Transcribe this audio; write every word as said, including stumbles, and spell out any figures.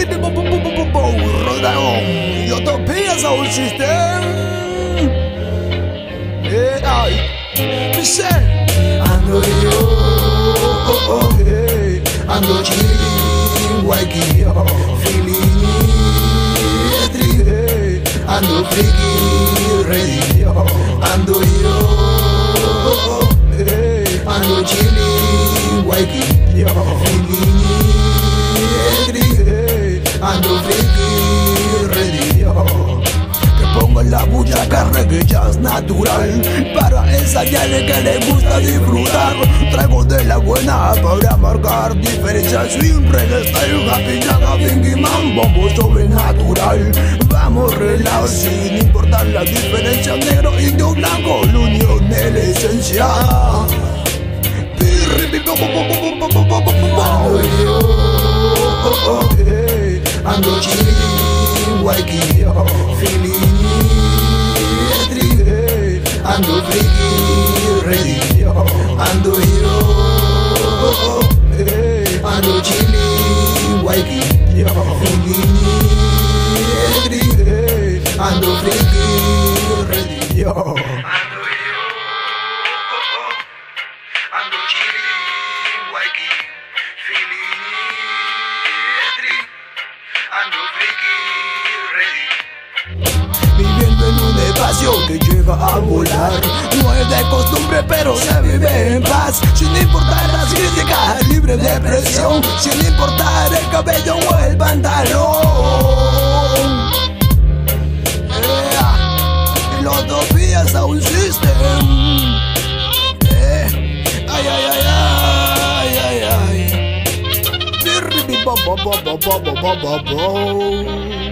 Rodragon, Ilotopia Sound System. Hey, ay, dice, ando yo, oh, oh, hey, ando chillin, waiki, oh, feeling it, hey, ando freaky, ready, oh, ando yo, oh, hey, ando chillin, waiki, oh, feeling it, hey, ando freaky, ready, oh. Pongo la bulla carne que ya es natural para esa llave que le gusta disfrutar. Traigo de la buena para marcar diferencias. Swing, reggae, style, happy, yaga, fingy, man, bombo sobrenatural. Vamos relax sin importar la diferencia. Negro, indio, blanco, la unión de la esencia. Ando yo, oh, oh, hey, ando chillin, waiki, oh, feeling it, ando freaky, ready, oh, ando yo, oh, hey, ando chillin, waiki, oh, feeling it, ando freaky, ready, oh. Ando chillin, waiki, feeling it, ando freaky, ready. Viviendo en un espacio que llega a volar. No es de costumbre pero se vive en paz. Sin importar las críticas, libre de presión. Sin importar el cabello o el pantalón. Yeah. Ilotopia Sound System. Ay, ay, ay, ay, ay, ay. Bo, bo, bo, bo, bo, bo, bo, bo.